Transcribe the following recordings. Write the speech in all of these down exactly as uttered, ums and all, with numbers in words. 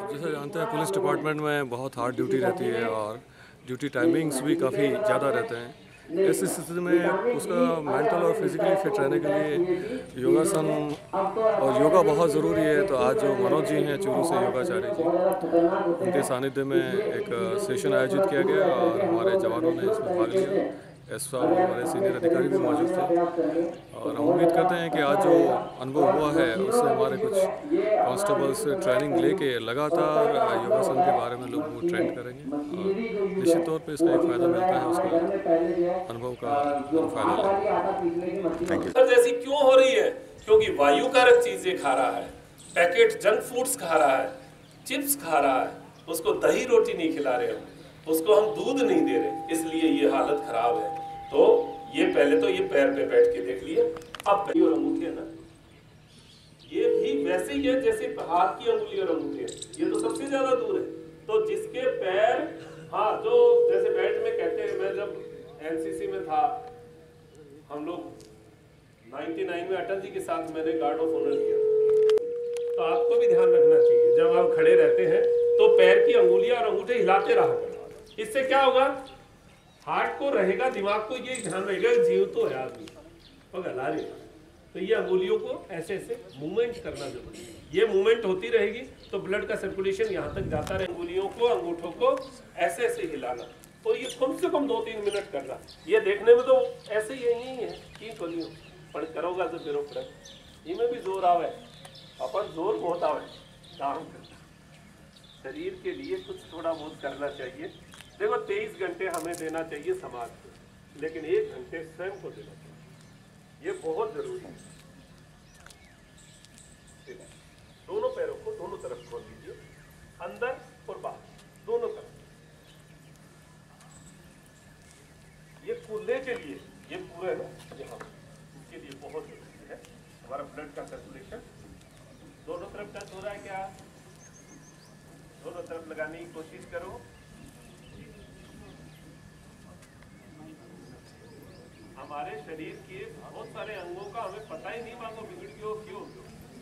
जैसे जानते हैं पुलिस डिपार्टमेंट में बहुत हार्ड ड्यूटी रहती है और ड्यूटी टाइमिंग्स भी काफ़ी ज़्यादा रहते हैं। ऐसी स्थिति में उसका मेंटल और फिजिकली फिट रहने के लिए योगासन और योगा बहुत ज़रूरी है। तो आज जो मनोज जी हैं चूरू से योगाचार्य जी, उनके सानिध्य में एक सेशन आयोजित किया गया और हमारे जवानों ने इसमें भाग लिया। एस साहब और हमारे सीनियर अधिकारी भी मौजूद थे और हम उम्मीद करते हैं कि आज जो अनुभव हुआ है उससे हमारे कुछ कांस्टेबल्स ट्रेनिंग लेके लगातार योगासन के बारे में लोगों को ट्रेंड करेंगे और निश्चित तौर पे इसका एक फ़ायदा मिलता है, उसका अनुभव का फ़ायदा लेंगे। Thank you. जैसी क्यों हो रही है? क्योंकि वायु कारक चीज़ें खा रहा है, पैकेट जंक फूड्स खा रहा है, चिप्स खा रहा है, उसको दही रोटी नहीं खिला रहे हो, उसको हम दूध नहीं दे रहे, इसलिए ये हालत खराब है। तो ये पहले तो ये पैर पे बैठ के देख लिए, अब पैर और अंगूठे ना, ये भी वैसे ही है जैसे हाथ की अंगुली और अंगूठे, ये तो सबसे ज्यादा दूर है। तो जिसके पैर, हाँ, जो जैसे बेल्ट में कहते हैं, मैं जब एनसीसी में था, हम लोग निन्यानवे में अटल जी के साथ मैंने गार्ड ऑफ ऑनर किया। तो आपको भी ध्यान रखना चाहिए, जब आप खड़े रहते हैं तो पैर की अंगुलियां और अंगूठे हिलाते रहा करो। इससे क्या होगा? हार्ट को रहेगा, दिमाग को ये ध्यान रहेगा जीव तो है आदमी, और हला रही। तो ये अंगुलियों को ऐसे ऐसे मूवमेंट करना जरूरी है। ये मूवमेंट होती रहेगी तो ब्लड का सर्कुलेशन यहाँ तक जाता रहे। अंगुलियों को, अंगूठों को ऐसे ऐसे हिलाना, तो ये कम से कम दो तीन मिनट करना। ये देखने में तो ऐसे ही यही है तीन गोलियों, पर करोगा तो फिर फर्क इनमें भी जोर आवे, अपन जोर बहुत आवे काम करना। शरीर के लिए कुछ थोड़ा बहुत करना चाहिए। देखो तेईस घंटे हमें देना चाहिए समाज को, लेकिन एक घंटे स्वयं को देना चाहिए, ये बहुत जरूरी है। दोनों पैरों को दोनों तरफ खोल दीजिए, अंदर और बाहर दोनों तरफ। ये कूदने के लिए ये पूरा है ना यहाँ, इसके लिए बहुत जरूरी है हमारा ब्लड का सर्कुलेशन। दोनों तरफ टच हो रहा है क्या? दोनों तरफ लगाने की कोशिश करो। हमारे शरीर के बहुत सारे अंगों का हमें पता ही नहीं, मांगो बिगड़ क्यों क्यों क्यों।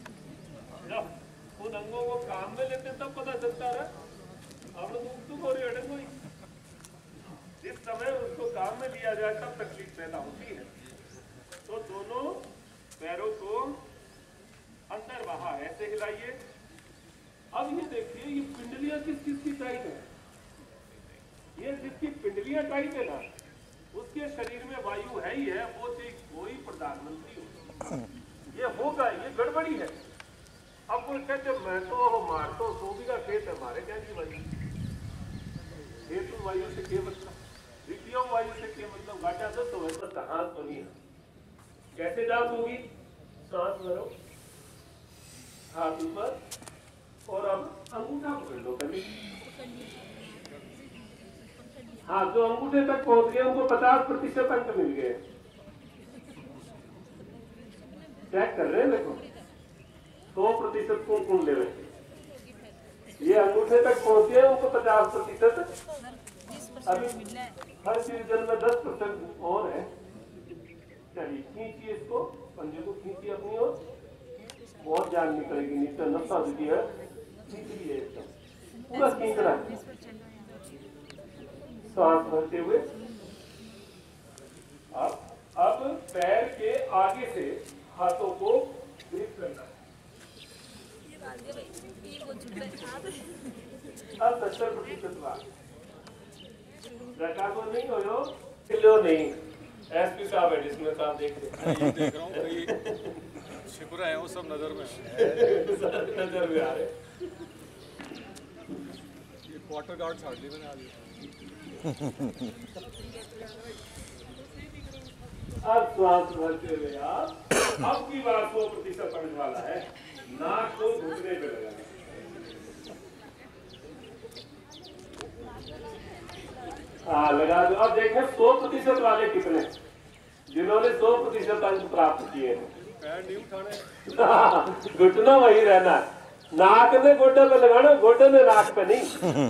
जब उन अंगों को काम में लेते तब पता चलता है। अब दुख दुख हो रही है, जिस समय उसको काम में लिया जाए तब तकलीफ पैदा होती है। तो दोनों पैरों को अंदर बाहर ऐसे हिलाइए। अब ये देखिए, ये पिंडलियां किस किस की टाइट है? ये जिसकी पिंडलियां टाइट है ना, उसके शरीर में वायु है ही है, वो चाहे कोई प्रधानमंत्री हो, ये होगा, ये गड़बड़ी है। अब कोई कहते मैं तो मारता हूँ, सौ बीघा खेत है, मारे क्या की वायु? हेतु वायु से के मतलब, द्वितीय वायु से के मतलब, घाटा दो तो वैसा कहाँ तो नहीं है। कैसे जांच होगी? सांस भरो, हाथ ऊपर, और अब अंगूठा पकड़ लो कभी। हाँ, जो अंगूठे तक पहुंच गए उनको पचास प्रतिशत अंक मिल गए। चेक कर रहे हैं, देखो सौ प्रतिशत कौन कौन ले रहे हैं। ये अंगूठे तक पहुंच गए, उनको पचास प्रतिशत। अभी हर डिवीजन में दस परसेंट और है। चलिए खींचिए इसको, पंजे को खींचिए अपनी ओर, बहुत जान निकलेगी, नीचे नशा भी है, खींचिए एकदम पूरा खींचना है। सांस भरते हुए अब अब पैर के आगे से हाथों को ग्रिप करना है। अब सत्तर प्रतिशत बात रखा को नहीं हो यो, किलो नहीं। एसपी साहब है जिसमें साहब देख रहे देख रहा हूँ, कई शिकुरा है वो सब नजर में नजर में आ रहे। ये क्वार्टर गार्ड हार्डली बना दिया। अब श्वास भरते हुए आप, अब की बार सौ प्रतिशत पड़ने वाला है, नाक को घुटने पे लगाना। हाँ लगा दो। अब देखें सौ प्रतिशत वाले कितने, जिन्होंने सौ प्रतिशत अंक प्राप्त किए हैं। पैर नहीं उठाने, घुटना वही रहना, नाक ने गोडे पे लगाना, गोडे ने नाक पे नहीं।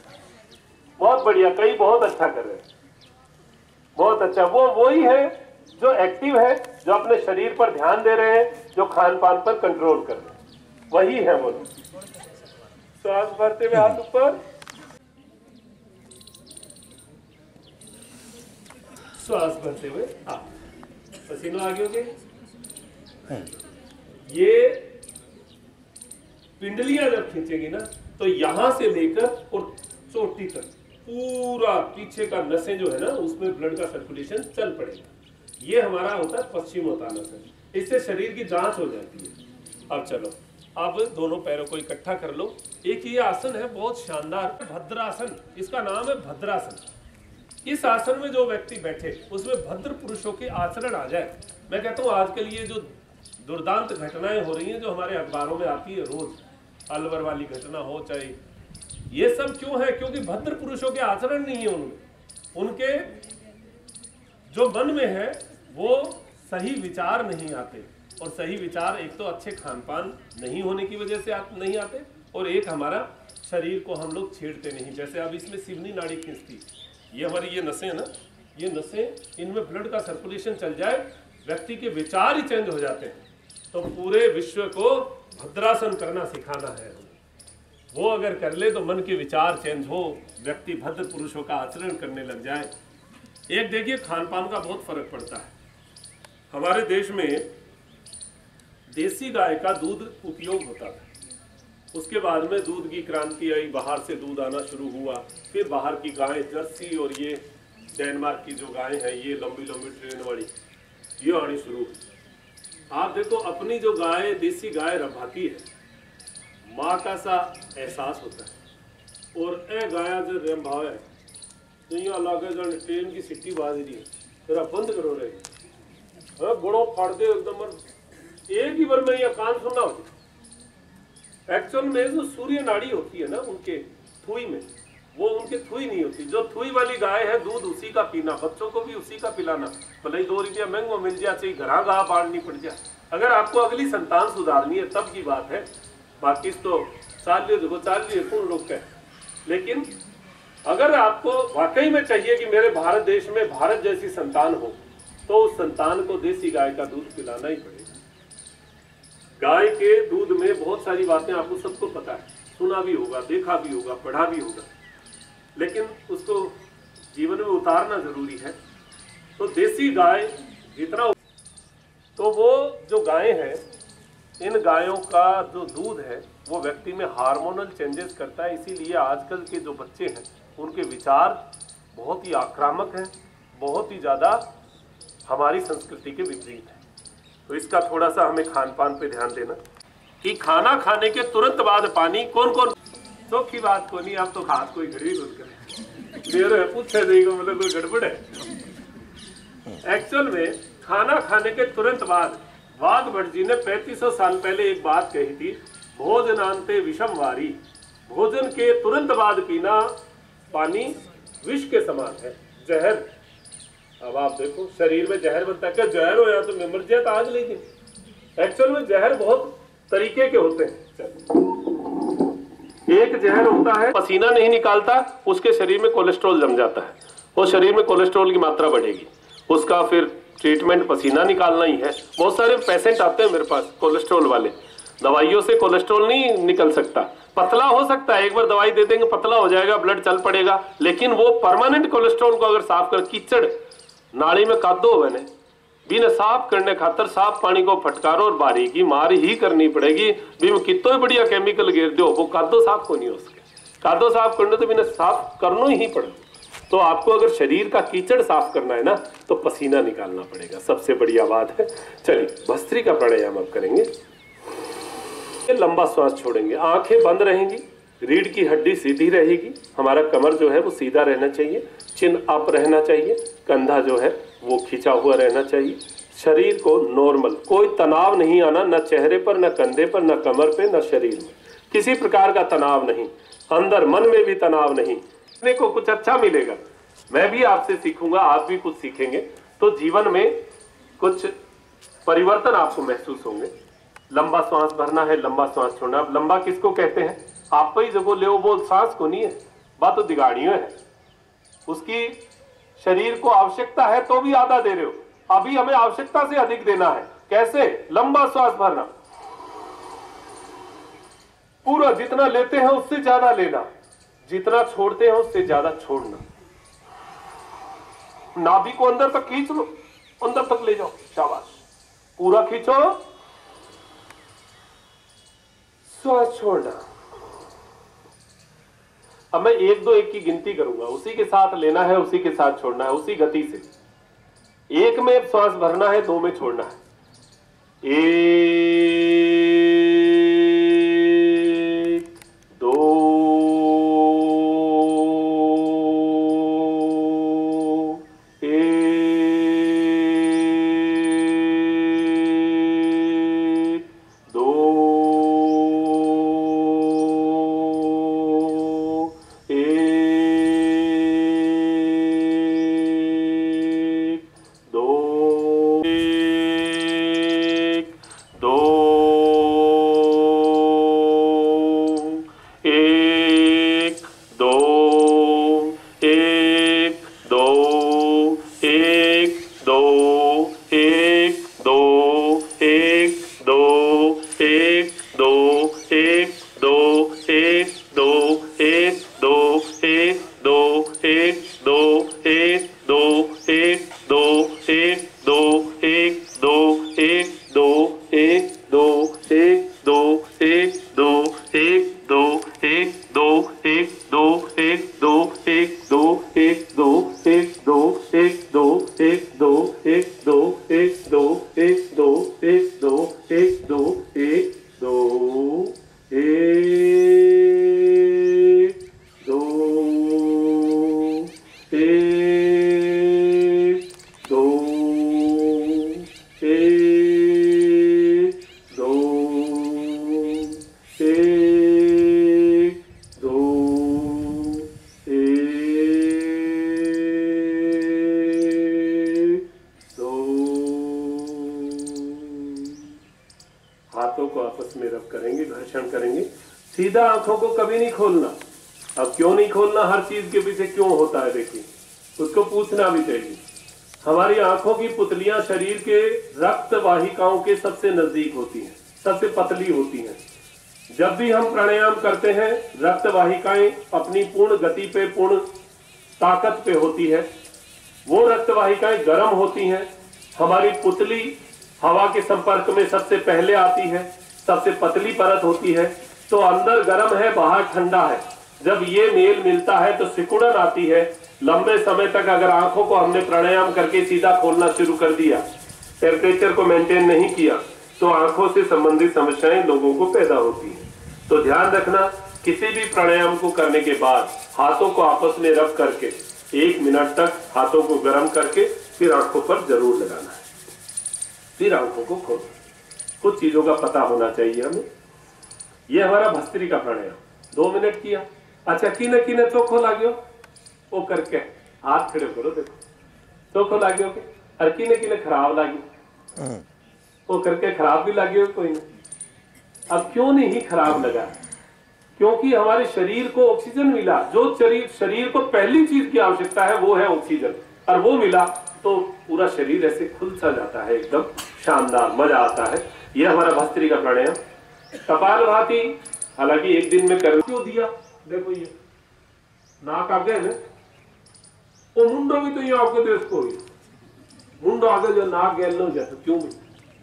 बहुत बढ़िया, कई बहुत अच्छा कर रहे हैं, बहुत अच्छा। वो वही है जो एक्टिव है, जो अपने शरीर पर ध्यान दे रहे हैं, जो खान पान पर कंट्रोल कर रहे हैं, वही है वो लोग। श्वास भरते हुए हाथ ऊपर, श्वास भरते हुए हाथ, पसीना आगे हो गए। ये पिंडलियां जब खींचेगी ना तो यहां से लेकर और चोटी तक पूरा पीछे का नसें जो है ना उसमें ब्लड का सर्कुलेशन चल पड़ेगा। ये हमारा होता है पश्चिमोत्तानासन। इससे शरीर की जांच हो जाती है। अब चलो, अब दोनों पैरों को इकट्ठा कर लो। एक ये आसन है बहुत शानदार, भद्रासन, इसका नाम है भद्रासन। इस आसन में जो व्यक्ति बैठे उसमें भद्र पुरुषों के आचरण आ जाए। मैं कहता हूँ आज के लिए जो दुर्दांत घटनाएं हो रही हैं जो हमारे अखबारों में आती है रोज, अलवर वाली घटना हो चाहे, ये सब क्यों है? क्योंकि भद्र पुरुषों के आचरण नहीं है उनमें। उनके जो मन में है वो सही विचार नहीं आते, और सही विचार एक तो अच्छे खान पान नहीं होने की वजह से आ, नहीं आते, और एक हमारा शरीर को हम लोग छेड़ते नहीं। जैसे अब इसमें सिवनी नाड़ी खींचती, ये हमारी ये नसें है ना, ये नसें, इनमें ब्लड का सर्कुलेशन चल जाए, व्यक्ति के विचार ही चेंज हो जाते हैं। तो पूरे विश्व को भद्रासन करना सिखाना है। वो अगर कर ले तो मन के विचार चेंज हो, व्यक्ति भद्र पुरुषों का आचरण करने लग जाए। एक देखिए खान पान का बहुत फर्क पड़ता है। हमारे देश में देसी गाय का दूध उपयोग होता था, उसके बाद में दूध की क्रांति आई, बाहर से दूध आना शुरू हुआ, फिर बाहर की गाय जर्सी और ये डेनमार्क की जो गाय है ये लंबी लंबी ट्रेन वाली ये आनी शुरू हुई। आप देखो अपनी जो गाय देसी गाय रभाती है, माँ का सा एहसास होता है, और ए गाया जो रेम भाव है तो यहाँ लागे जन ट्रेन की सिटी बाज रही है, तेरा बंद करो रहे गुड़ो फाड़ दे एकदम, एक ही बार में यह कान सुनना होती। एक्चुअल में जो सूर्य नाड़ी होती है ना उनके थुई में, वो उनके थुई नहीं होती। जो थुई वाली गाय है दूध उसी का पीना, बच्चों को भी उसी का पिलाना, भले ही दो रुपया महंगो मिल जाए, चाहिए घरा घा बांटनी पड़ जाए। अगर आपको अगली संतान सुधारनी है तब की बात है, बाकी तो चाल लियो देखो चाल लियो कौन लोग है। लेकिन अगर आपको वाकई में चाहिए कि मेरे भारत देश में भारत जैसी संतान हो, तो उस संतान को देसी गाय का दूध पिलाना ही पड़ेगा। गाय के दूध में बहुत सारी बातें आपको सबको पता है, सुना भी होगा, देखा भी होगा, पढ़ा भी होगा, लेकिन उसको जीवन में उतारना जरूरी है। तो देसी गाय जितना, तो वो जो गाय है, इन गायों का जो दूध है वो व्यक्ति में हार्मोनल चेंजेस करता है। इसीलिए आजकल के जो बच्चे हैं उनके विचार बहुत ही आक्रामक हैं, बहुत ही ज़्यादा हमारी संस्कृति के विपरीत है। तो इसका थोड़ा सा हमें खान पान पे ध्यान देना कि खाना खाने के तुरंत बाद पानी, कौन कौन चौखी बात को नहीं, आप तो हाथ कोई घड़ी गुल करें पूछे देगा मतलब कोई गड़बड़ है। एक्चुअल में खाना खाने के तुरंत बाद वाघ भट्ट जी ने पैंतीस सौ साल पहले एक बात कही थी, भोजनांते विषम वारी, भोजन के तुरंत बाद पीना पानी विष के समान है, जहर। अब आप देखो शरीर में जहर बनता है, क्या जहर हो या तो मैं मर जाए तो आज लेकिन एक्चुअल में जहर बहुत तरीके के होते हैं। एक जहर होता है पसीना नहीं निकालता, उसके शरीर में कोलेस्ट्रॉल जम जाता है, वो शरीर में कोलेस्ट्रॉल की मात्रा बढ़ेगी, उसका फिर ट्रीटमेंट पसीना निकालना ही है। बहुत सारे पेशेंट आते हैं मेरे पास कोलेस्ट्रॉल वाले, दवाइयों से कोलेस्ट्रॉल नहीं निकल सकता, पतला हो सकता है, एक बार दवाई दे देंगे पतला हो जाएगा, ब्लड चल पड़ेगा, लेकिन वो परमानेंट कोलेस्ट्रॉल को अगर साफ कर, कीचड़ नाड़ी में कादो होने बिना साफ करने खातर साफ पानी को फटकारो और बारीकी मार ही करनी पड़ेगी। भी में कितो ही बढ़िया केमिकल गिर दो, वो कादो साफ को नहीं हो सके। कादो साफ करने तो बिना साफ करना ही पड़े। तो आपको अगर शरीर का कीचड़ साफ करना है ना तो पसीना निकालना पड़ेगा, सबसे बढ़िया बात है। चलिए भस्त्री का प्राणायाम अब करेंगे। लंबा श्वास छोड़ेंगे, आंखें बंद रहेंगी, रीढ़ की हड्डी सीधी रहेगी, हमारा कमर जो है वो सीधा रहना चाहिए, चिन अप रहना चाहिए, कंधा जो है वो खींचा हुआ रहना चाहिए, शरीर को नॉर्मल, कोई तनाव नहीं आना, न चेहरे पर, न कंधे पर, न कमर पे, न शरीर में, किसी प्रकार का तनाव नहीं, अंदर मन में भी तनाव नहीं। को कुछ अच्छा मिलेगा, मैं भी आपसे सीखूंगा, आप भी कुछ सीखेंगे, तो जीवन में कुछ परिवर्तन आपको महसूस होंगे। लंबा सांस भरना है, लंबा सांस छोड़ना। अब लंबा किसको कहते हैं? आप ही जगह ले वो सांस को नहीं है, बात तो दिगाड़ियों है। उसकी शरीर को आवश्यकता है तो भी आधा दे रहे हो, अभी हमें आवश्यकता से अधिक देना है। कैसे? लंबा श्वास भरना, पूरा जितना लेते हैं उससे ज्यादा लेना, जितना छोड़ते हैं उससे ज्यादा छोड़ना। नाभि को अंदर तक खींच लो, अंदर तक ले जाओ, शाबाश, पूरा खींचो, श्वास छोड़ना। अब मैं एक दो एक की गिनती करूंगा, उसी के साथ लेना है, उसी के साथ छोड़ना है, उसी गति से। एक में श्वास भरना है, दो में छोड़ना है। एक, दो, एक, दो, हाथों को आपस में रब करेंगे, घर्षण करेंगे। सीधा आंखों को कभी नहीं खोलना। अब क्यों नहीं खोलना, हर चीज के पीछे क्यों होता है देखिए, उसको पूछना भी चाहिए। हमारी आंखों की पुतलियां शरीर के रक्त वाहिकाओं के सबसे नजदीक होती हैं, सबसे पतली होती हैं। जब भी हम प्राणायाम करते हैं, रक्त वाहिकाएं अपनी पूर्ण गति पे, पूर्ण ताकत पे होती है। वो रक्त वाहिकाएं गर्म होती हैं। हमारी पुतली हवा के संपर्क में सबसे पहले आती है, सबसे पतली परत होती है। तो अंदर गर्म है, बाहर ठंडा है। जब ये मेल मिलता है तो सिकुड़न आती है। लंबे समय तक अगर आंखों को हमने प्राणायाम करके सीधा खोलना शुरू कर दिया, टेम्परेचर को मेंटेन नहीं किया, तो आंखों से संबंधित समस्याएं लोगों को पैदा होती हैं। तो ध्यान रखना, किसी भी प्राणायाम को करने के बाद हाथों को आपस में रब करके एक मिनट तक हाथों को गर्म करके फिर आंखों पर जरूर लगाना है, फिर आंखों को खोलना। कुछ चीजों का पता होना चाहिए हमें। यह हमारा भस्त्रिका प्राणायाम, दो मिनट किया। अच्छा, किने किने चोखो लाग्यो वो करके हाथ खड़े करो, देखो चोखो लाग्यो के, और किने किने खराब लाग्यो वो करके खराब भी लाग्यो कोई नहीं। अब क्यों नहीं खराब लगा? क्योंकि हमारे शरीर को ऑक्सीजन मिला। जो शरीर शरीर को पहली चीज की आवश्यकता है वो है ऑक्सीजन, और वो मिला तो पूरा शरीर ऐसे खुल सा जाता है, एकदम शानदार, मजा आता है। यह हमारा भस्त्रिका प्राणायाम। कपालभाति हालांकि एक दिन में कर क्यों दिया, देखो ये नाक आगे ना, वो मुंडो भी तो ये आपके देश को ही मुंडो आगे जो नाक गैल हो जाता, क्यों भी?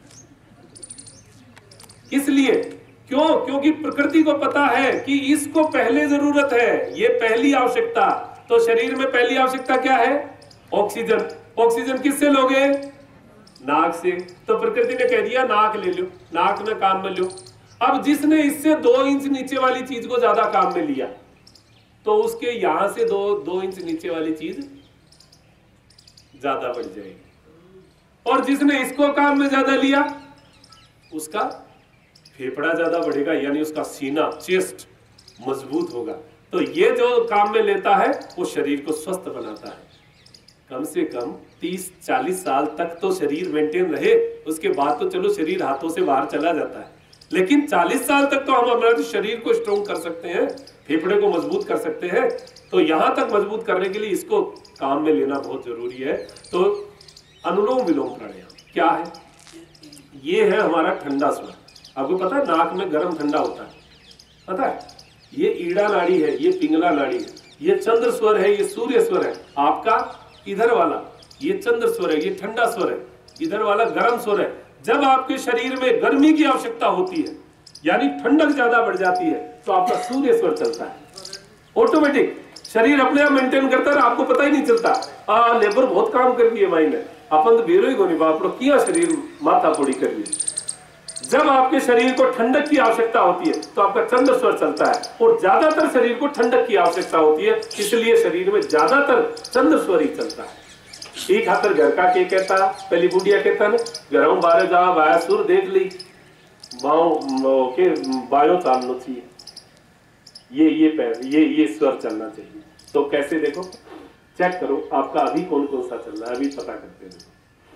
किस लिए? क्यों? क्योंकि प्रकृति को पता है कि इसको पहले जरूरत है, ये पहली आवश्यकता। तो शरीर में पहली आवश्यकता क्या है? ऑक्सीजन। ऑक्सीजन किससे लोगे? नाक से। तो प्रकृति ने कह दिया नाक ले लो, नाक में काम में लो। अब जिसने इससे दो इंच नीचे वाली चीज को ज्यादा काम में लिया, तो उसके यहां से दो दो इंच नीचे वाली चीज ज्यादा बढ़ जाएगी, और जिसने इसको काम में ज्यादा लिया, उसका फेफड़ा ज्यादा बढ़ेगा, यानी उसका सीना, चेस्ट मजबूत होगा। तो ये जो काम में लेता है वो शरीर को स्वस्थ बनाता है। कम से कम तीस चालीस साल तक तो शरीर मेंटेन रहे, उसके बाद तो चलो शरीर हाथों से बाहर चला जाता है, लेकिन चालीस साल तक तो हम हमारे शरीर को स्ट्रॉन्ग कर सकते हैं, फेफड़े को मजबूत कर सकते हैं। तो यहां तक मजबूत करने के लिए इसको काम में लेना बहुत जरूरी है। तो अनुलोम विलोम प्राणायाम क्या है? ये है हमारा ठंडा स्वर। आपको पता है नाक में गर्म ठंडा होता है, पता है? ये ईड़ा नाड़ी है, ये पिंगला नाड़ी है, ये चंद्र स्वर है, ये सूर्य स्वर है। आपका इधर वाला ये चंद्र स्वर है, ये ठंडा स्वर है, इधर वाला गर्म स्वर है। जब आपके शरीर में गर्मी की आवश्यकता होती है यानी ठंडक ज्यादा बढ़ जाती है तो आपका सूर्य स्वर चलता है। ऑटोमेटिक शरीर अपने आप मेंटेन करता है, आपको पता ही नहीं चलता। आ लेबर बहुत काम कर रही है माइंड में, अपन तो बेरो ही को नहीं बाप लोग किया शरीर माथा पोड़ी कर रही है। जब आपके शरीर को ठंडक की आवश्यकता होती है तो आपका चंद्र स्वर चलता है, और ज्यादातर शरीर को ठंडक की आवश्यकता होती है, इसलिए शरीर में ज्यादातर चंद्र स्वर ही चलता है। एक खातर घर का के कहता पहली बुढ़िया कहता ना, घरों बारे जा वाया सुर देख ली बाओ के बायो चालना चाहिए, ये ये पैर ये ये स्वर चलना चाहिए। तो कैसे देखो, चेक करो आपका अभी कौन कौन सा चल रहा है, अभी पता करते हैं।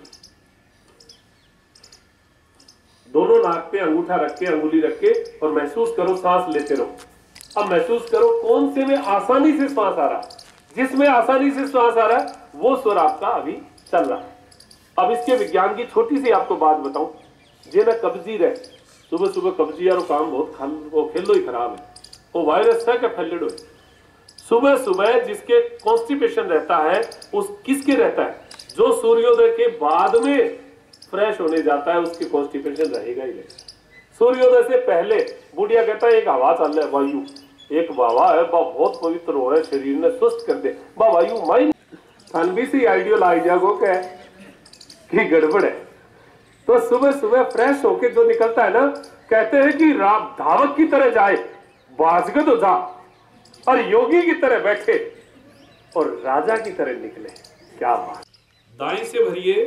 दोनों नाक पे अंगूठा रख के अंगुली रख के और महसूस करो, सांस लेते रहो। अब महसूस करो कौन से में आसानी से सांस आ रहा है, जिसमें आसानी से सांस आ रहा है वो स्वर आपका अभी चल रहा है। अब इसके विज्ञान की छोटी सी आपको बात बताऊं, जे ना कब्जी रहे सुबह सुबह कब्जी यार काम बहुत खाल वो खेलो ही खराब है, वो वायरस है क्या फैलिडो। सुबह सुबह जिसके कॉन्स्टिपेशन रहता है उस किसके रहता है, जो सूर्योदय के बाद में फ्रेश होने जाता है उसके कॉन्स्टिपेशन रहेगा ही नहीं। सूर्योदय से पहले बुढ़िया कहता है एक हवा चल रहा है, वायु एक बाबा है बा बहुत पवित्र हो है, शरीर ने स्वस्थ कर दे बा वायु माइंड भी सी आइडियल आइडियागो क्या कि गड़बड़ है। तो सुबह सुबह फ्रेश होके जो निकलता है ना, कहते हैं कि रात धावक की तरह जाए बाजगद हो जा, और योगी की तरह बैठे और राजा की तरह निकले। क्या बात। दाएं से भरिए,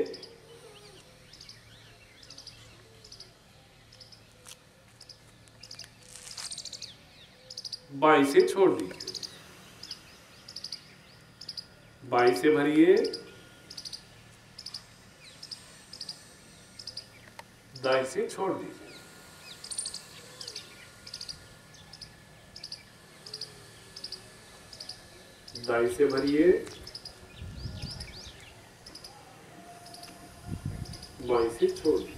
बाएं से छोड़ दीजिए, बाएं से भरिए, दाएं से छोड़ दीजिए। दाएं से भरिए, बाएं से छोड़ दीजिए।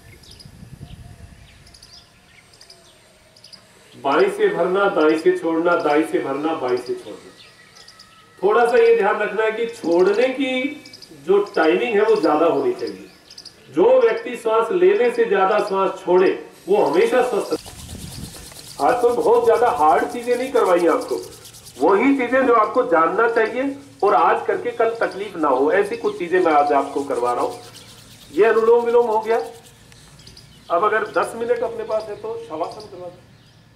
बाएं से भरना, दाएं से छोड़ना, दाएं से भरना, बाएं से छोड़ना। थोड़ा सा ये ध्यान रखना है कि छोड़ने की जो टाइमिंग है वो ज्यादा होनी चाहिए। जो व्यक्ति श्वास लेने से ज्यादा श्वास छोड़े वो हमेशा स्वस्थ। आज तो बहुत ज्यादा हार्ड चीजें नहीं करवाई आपको, वही चीजें जो आपको जानना चाहिए और आज करके कल तकलीफ ना हो, ऐसी कुछ चीजें मैं आज आपको करवा रहा हूं। ये अनुलोम विलोम हो गया। अब अगर दस मिनट अपने पास है तो शवासन करवा दो,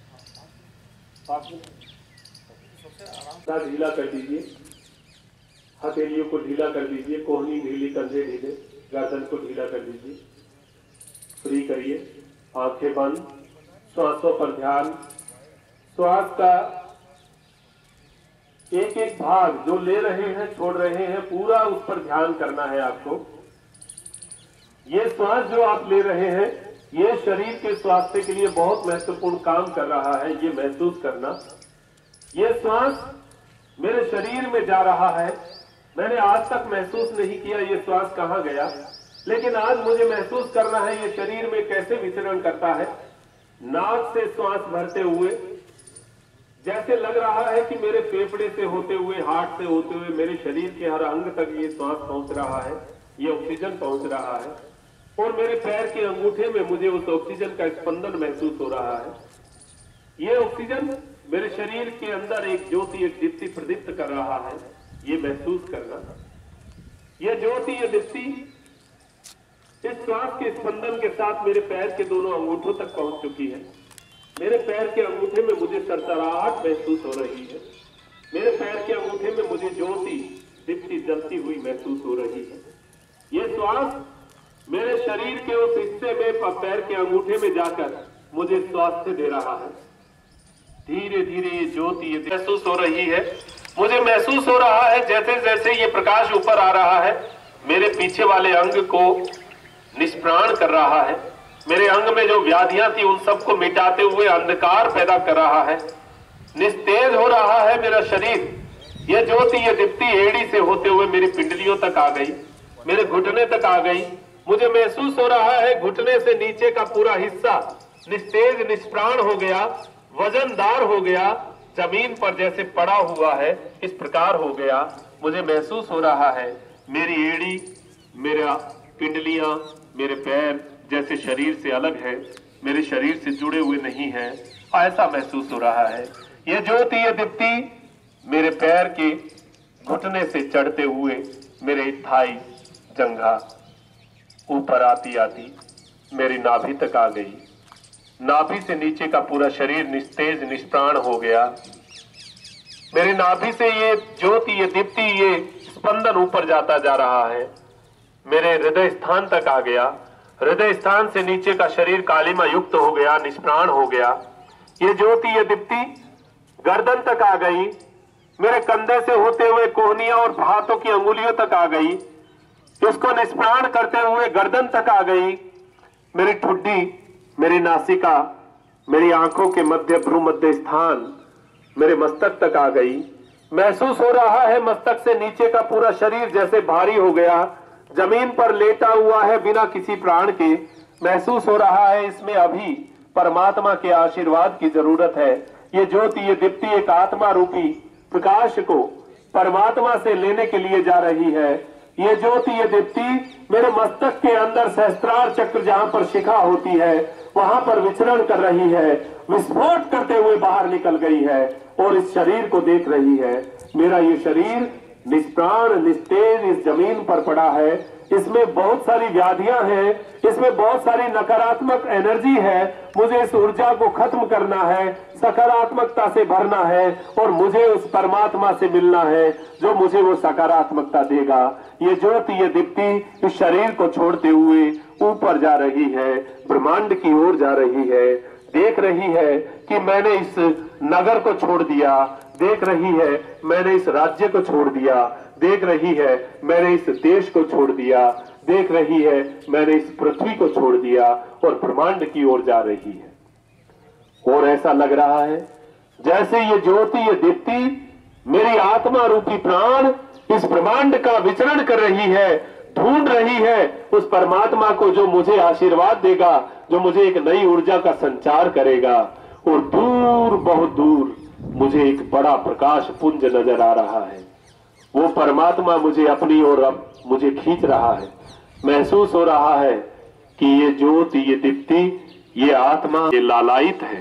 ढीला कर दीजिए, हथेलियों को ढीला कर दीजिए, कोहनी ढीली, कंधे ढीले, गर्दन को ढीला कर दीजिए, फ्री करिए, आंखें बंद, श्वासों पर ध्यान। श्वास का एक एक भाग जो ले रहे हैं छोड़ रहे हैं पूरा उस पर ध्यान करना है आपको। ये श्वास जो आप ले रहे हैं ये शरीर के स्वास्थ्य के लिए बहुत महत्वपूर्ण काम कर रहा है, ये महसूस करना। ये श्वास मेरे शरीर में जा रहा है, मैंने आज तक महसूस नहीं किया ये श्वास कहाँ गया, लेकिन आज मुझे महसूस करना है ये शरीर में कैसे विचरण करता है। नाक से श्वास भरते हुए जैसे लग रहा है कि मेरे फेफड़े से होते हुए, हार्ट से होते हुए मेरे शरीर के हर अंग तक ये श्वास पहुंच रहा है, ये ऑक्सीजन पहुंच रहा है, और मेरे पैर के अंगूठे में मुझे उस ऑक्सीजन का स्पंदन महसूस हो रहा है। ये ऑक्सीजन मेरे शरीर के अंदर एक ज्योति, एक दीप्ति प्रदीप्त कर रहा है, ये महसूस करना। ये ज्योति, ये दीप्ति इस श्वास के स्पंदन के साथ मेरे पैर के दोनों अंगूठों तक पहुंच चुकी है। मेरे पैर के अंगूठे में मुझे सरसराहट महसूस हो रही है, मेरे पैर के अंगूठे में मुझे ज्योति दीप्ति जलती हुई महसूस हो रही है। ये श्वास मेरे शरीर के उस हिस्से में पैर के अंगूठे में जाकर मुझे स्वास्थ्य दे रहा है। धीरे धीरे ये ज्योति ये महसूस हो रही है, मुझे महसूस हो रहा है जैसे जैसे ये प्रकाश ऊपर आ रहा है मेरे पीछे वाले अंग को निष्प्राण कर रहा है, मेरे अंग में जो व्याधियां थी उन सबको मिटाते हुए अंधकार पैदा कर रहा है, निस्तेज हो रहा है मेरा शरीर। यह ज्योति ये दीप्ति एड़ी से होते हुए मेरी पिंडलियों तक आ गई, मेरे घुटने तक आ गई। मुझे महसूस हो रहा है घुटने से नीचे का पूरा हिस्सा निस्तेज निष्प्राण हो गया, वजनदार हो गया, जमीन पर जैसे पड़ा हुआ है इस प्रकार हो गया। मुझे महसूस हो रहा है मेरी एड़ी, मेरा पिंडलियां, मेरे पैर जैसे शरीर से अलग है, मेरे शरीर से जुड़े हुए नहीं है, ऐसा महसूस हो रहा है। ये ज्योति, ये दीप्ति मेरे पैर के घुटने से चढ़ते हुए मेरे थाई जंघा ऊपर आती आती मेरी नाभि तक आ गई। नाभि से नीचे का पूरा शरीर निस्तेज निष्प्राण हो गया। मेरी नाभि से ये ज्योति, ये दीप्ति, ये स्पंदन ऊपर जाता जा रहा है, मेरे हृदय स्थान तक आ गया। हृदय स्थान से नीचे का शरीर कालिमा युक्त हो गया, निष्प्राण हो गया। ये ज्योति, ये दीप्ति गर्दन तक आ गई, मेरे कंधे से होते हुए कोहनियां और हाथों की अंगुलियों तक आ गई, इसको निष्प्राण करते हुए गर्दन तक आ गई। मेरी ठुड्डी, मेरी नासिका, मेरी आंखों के मध्य भ्रू मध्य स्थान मेरे मस्तक तक आ गई। महसूस हो रहा है मस्तक से नीचे का पूरा शरीर जैसे भारी हो गया, जमीन पर लेटा हुआ है बिना किसी प्राण के। महसूस हो रहा है इसमें अभी परमात्मा के आशीर्वाद की जरूरत है। ये ज्योति, ये दीप्ति एक आत्मा रूपी प्रकाश को परमात्मा से लेने के लिए जा रही है। ये ज्योति, ये दीप्ति मेरे मस्तक के अंदर सहस्त्रार चक्र जहां पर शिखा होती है वहां पर विचरण कर रही है, विस्फोट करते हुए बाहर निकल गई है और इस शरीर को देख रही है। मेरा ये शरीर निष्प्राण निस्तेज इस जमीन पर पड़ा है, इसमें बहुत सारी व्याधियां हैं, इसमें बहुत सारी नकारात्मक एनर्जी है। मुझे इस ऊर्जा को खत्म करना है, सकारात्मकता से भरना है और मुझे उस परमात्मा से मिलना है जो मुझे वो सकारात्मकता देगा। ये ज्योति, ये दीप्ति इस शरीर को छोड़ते हुए ऊपर जा रही है, ब्रह्मांड की ओर जा रही है। देख रही है कि मैंने इस नगर को छोड़ दिया, देख रही है मैंने इस राज्य को छोड़ दिया, देख रही है मैंने इस देश को छोड़ दिया, देख रही है मैंने इस पृथ्वी को छोड़ दिया और ब्रह्मांड की ओर जा रही है। और ऐसा लग रहा है जैसे ये ज्योति, ये दीप्ति मेरी आत्मा रूपी प्राण इस ब्रह्मांड का विचरण कर रही है, ढूंढ रही है उस परमात्मा को जो मुझे आशीर्वाद देगा, जो मुझे एक नई ऊर्जा का संचार करेगा। और दूर, बहुत दूर मुझे एक बड़ा प्रकाश पुंज नजर आ रहा है। वो परमात्मा मुझे अपनी ओर अब मुझे खींच रहा है। महसूस हो रहा है कि ये ज्योति, ये दीप्ति, ये आत्मा ये लालायित है।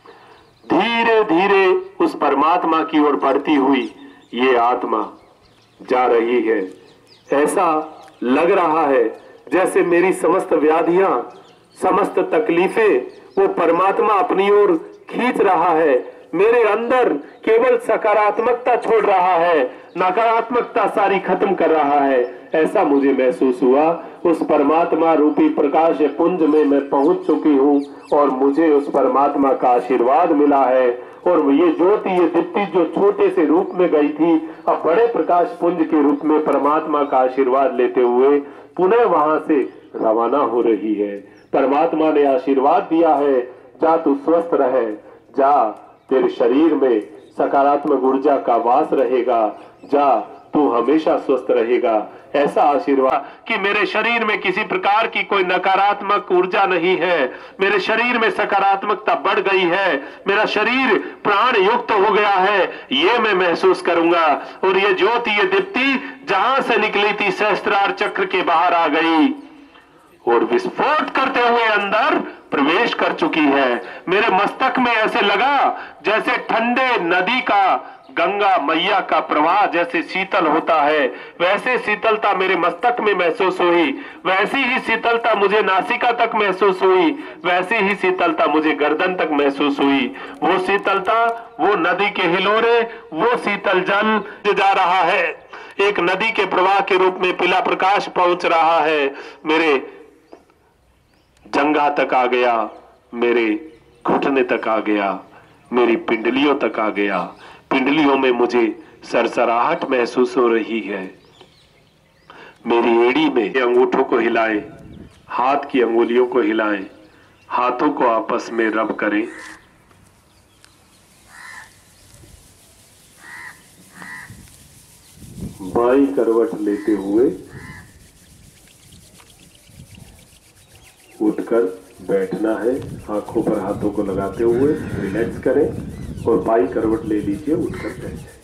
धीरे धीरे उस परमात्मा की ओर बढ़ती हुई ये आत्मा जा रही है। ऐसा लग रहा है जैसे मेरी समस्त व्याधियां, समस्त तकलीफें वो परमात्मा अपनी ओर खींच रहा है। मेरे अंदर केवल सकारात्मकता छोड़ रहा है, नकारात्मकता सारी खत्म कर रहा है। ऐसा मुझे महसूस हुआ। उस परमात्मा रूपी प्रकाश पुंज में मैं पहुंच चुकी हूं और मुझे उस परमात्मा का आशीर्वाद मिला है। और ये ज्योति, ये दीप्ति जो छोटे से रूप में गई थी, अब बड़े प्रकाश पुंज के रूप में परमात्मा का आशीर्वाद लेते हुए पुनः वहां से रवाना हो रही है। परमात्मा ने आशीर्वाद दिया है, जा तू स्वस्थ रहे, जा तेरे शरीर में सकारात्मक ऊर्जा का वास रहेगा, जा तू हमेशा स्वस्थ रहेगा। ऐसा आशीर्वाद कि मेरे शरीर में किसी प्रकार की कोई नकारात्मक ऊर्जा नहीं है, मेरे शरीर में सकारात्मकता बढ़ गई है, मेरा शरीर प्राण युक्त हो गया है, ये मैं महसूस करूंगा। और ये ज्योति, ये दीप्ति जहां से निकली थी सहस्त्रार चक्र के बाहर आ गई और विस्फोट करते हुए अंदर प्रवेश कर चुकी है। मेरे मस्तक में ऐसे लगा जैसे ठंडे नदी का, गंगा मैया का प्रवाह जैसे शीतल होता है, वैसे शीतलता मेरे मस्तक में महसूस हुई। वैसी ही शीतलता मुझे नासिका तक महसूस हुई, वैसी ही शीतलता मुझे गर्दन तक महसूस हुई। वो शीतलता, वो नदी के हिलोरे, वो शीतल जल जा रहा है, एक नदी के प्रवाह के रूप में पीला प्रकाश पहुंच रहा है। मेरे जंघा तक आ गया, मेरे घुटने तक आ गया, मेरी पिंडलियों तक आ गया। पिंडलियों में मुझे सरसराहट महसूस हो रही है। मेरी एड़ी में अंगूठों को हिलाएं, हाथ की अंगुलियों को हिलाएं, हाथों को आपस में रब करें। बाई करवट लेते हुए होकर बैठना है। आंखों पर हाथों को लगाते हुए रिलैक्स करें और बाई करवट ले लीजिए, उठकर बैठ जाए।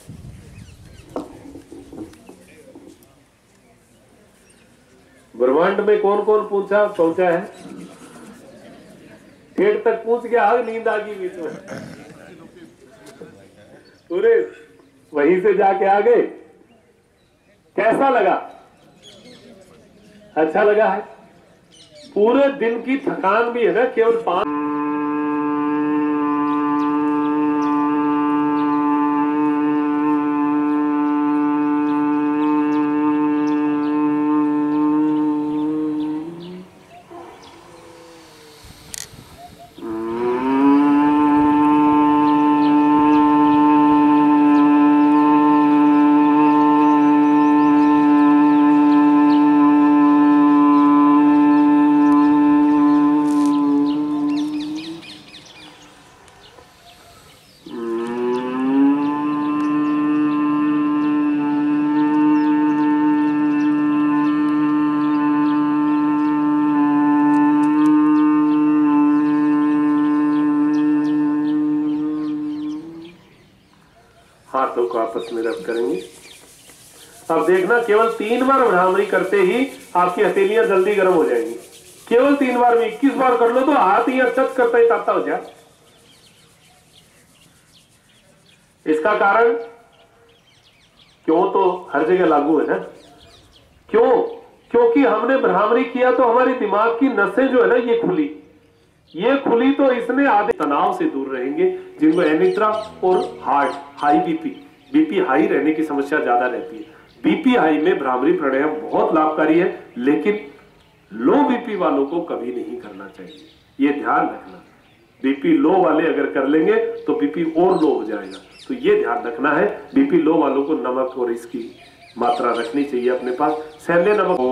ब्रह्मांड में कौन कौन पूछा पहुंचा है? पेट तक पूछ गया, आग नींद आ गई बीच में, पूरे वहीं से जाके आ गए। कैसा लगा? अच्छा लगा है। पूरे दिन की थकान भी है ना, केवल पांच हाथों को आपस में रब करेंगे। अब देखना, केवल तीन बार भ्रामरी करते ही आपकी हथेलियां जल्दी गर्म हो जाएंगी। केवल तीन बार में इक्कीस बार कर लो तो हाथ ही अच्छत करता ही ताता हो जाए। इसका कारण क्यों तो हर जगह लागू है ना। क्यों? क्योंकि हमने भ्रामरी किया तो हमारी दिमाग की नसें जो है ना ये खुली, ये खुली तो इसने आधे तनाव से दूर रहेंगे। जिनको एनिद्रा और heart high BP BP high रहने की समस्या ज्यादा रहती है, बीपी हाई में भ्रामरी प्राणायाम बहुत लाभकारी है, लेकिन लो बीपी वालों को कभी नहीं करना चाहिए। ये ध्यान रखना, बीपी लो वाले अगर कर लेंगे तो बीपी और लो हो जाएगा। तो ये ध्यान रखना है, बीपी लो वालों को नमक और इसकी मात्रा रखनी चाहिए अपने पास। सैंधव नमक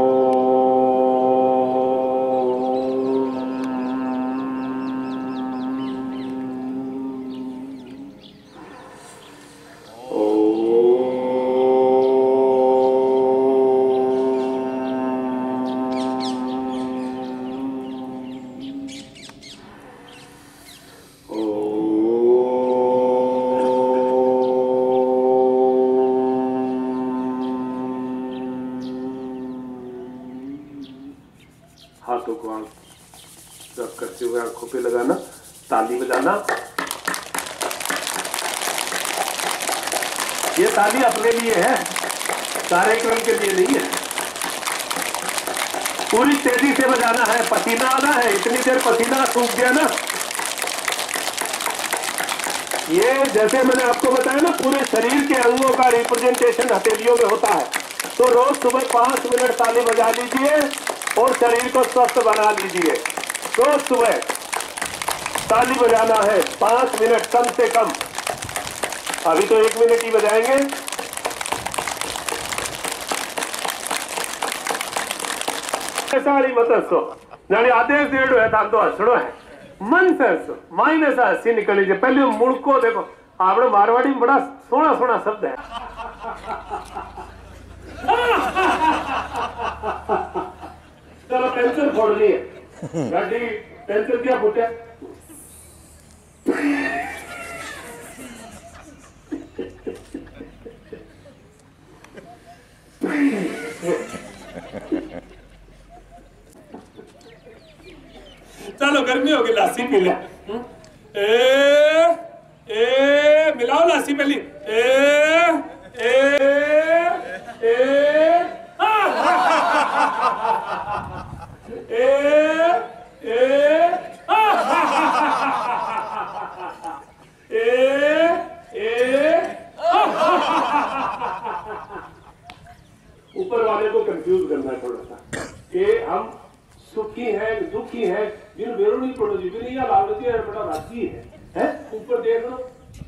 हाथों को आंख रब करते हुए आंखों पे लगाना, ताली बजाना। ये ताली अपने लिए है, कार्यक्रम के लिए नहीं है। पूरी तेजी से बजाना है, पसीना आना है। इतनी देर पसीना सूख गया ना, ये जैसे मैंने आपको बताया ना, पूरे शरीर के अंगों का रिप्रेजेंटेशन हथेलियों में होता है। तो रोज सुबह पांच मिनट ताली बजा लीजिए और शरीर को स्वस्थ बना लीजिए। रोज सुबह ताली बजाना है पांच मिनट कम से कम। अभी तो एक मिनट ही बजाएंगे। सारी मतसो जाने आदेश डेढ़ है था तो हसड़ो है मन से हसो माइने से हसी निकल लीजिए। पहले मुड़को देखो, आपने मारवाड़ी में बड़ा सोना सोना शब्द है। चलो पेंसिल फोड़नी है, गाड़ी पेंसिल क्या फूटे? चलो गर्मी होगी, लासी पी ले। ए ए मिलाओ लासी पहली। ए ए ए ए ए ऊपर वाले को कंफ्यूज करना है थोड़ा सा कि हम सुखी है दुखी है। जिन बेरो नहीं पड़ो जी भी नहीं लालती है, बड़ा राजी है, है? ऊपर देख लो।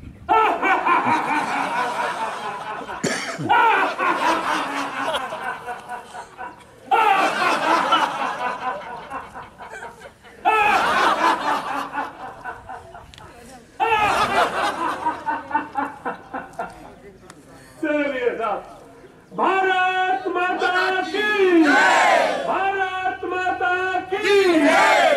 चलिए साहब, भारत माता की, भारत माता की।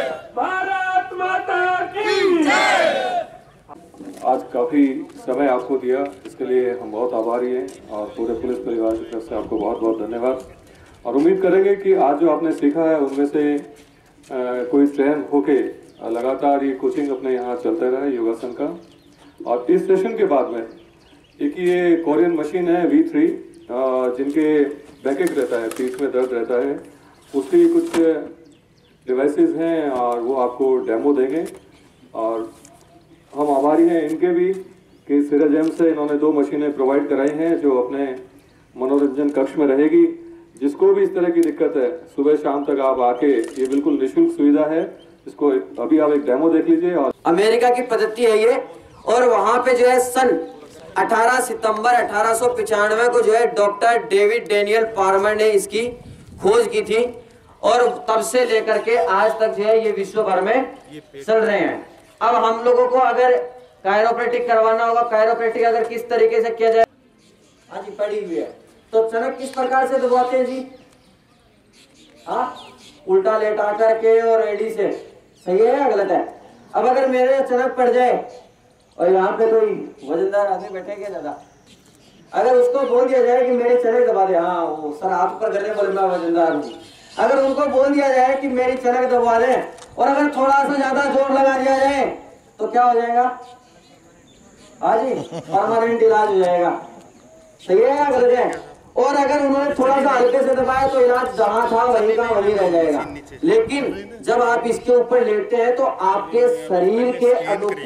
आज काफ़ी समय आपको दिया, इसके लिए हम बहुत आभारी हैं और पूरे पुलिस परिवार की तरफ से आपको बहुत बहुत धन्यवाद। और उम्मीद करेंगे कि आज जो आपने सीखा है उनमें से आ, कोई ट्रेन होके लगातार ये कोचिंग अपने यहाँ चलते रहे योगासन का। और इस सेशन के बाद में एक ये कोरियन मशीन है वी थ्री, जिनके बैकेट रहता है, पीठ में दर्द रहता है, उसकी कुछ डिवाइसेस हैं और वो आपको डेमो देंगे। और हम आभारी हैं इनके भी कि सिराजेम से इन्होंने दो मशीनें प्रोवाइड कराई हैं जो अपने मनोरंजन कक्ष में रहेगी। जिसको भी इस तरह की दिक्कत है सुबह शाम तक आप आके, ये बिल्कुल निःशुल्क सुविधा है, इसको अभी आप एक डेमो देख लीजिए। और अमेरिका की पद्धति है ये, और वहाँ पे जो है सन अठारह सितंबर अठारह सौ पचानवे को जो है डॉक्टर डेविड डेनियल पार्मर ने इसकी खोज की थी, और तब से लेकर के आज तक जो है ये विश्व भर में चल रहे हैं। अब हम लोगों को अगर कायरोप्रैक्टिक करवाना होगा, कायरोप्रैक्टिक अगर किस तरीके से किया जाए, हाँ जी पड़ी हुई है, तो चनक किस प्रकार से दबाते हैं जी? हाँ, उल्टा लेटा करके और एडी से, सही है या गलत है? अब अगर मेरे चनक पड़ जाए और यहाँ पे कोई वजनदार आदमी बैठेंगे दादा, अगर उसको बोल दिया जाए कि मेरे चनक दबा दे, हाँ वो सर हाथ ऊपर करने बोले मैं वजनदार हूँ, अगर उनको बोल दिया जाए कि मेरी चनक दबा दे और अगर थोड़ा सा ज्यादा जोर लगा दिया जाए तो क्या हो जाएगा? हाँ जी, परमानेंट इलाज हो जाएगा, सही है या गलत है? और अगर उन्होंने थोड़ा सा हल्के से दबाया तो इलाज जहां था वहीं का वहीं रह जाएगा। लेकिन जब आप इसके ऊपर लेटते हैं तो आपके शरीर के अनुकूल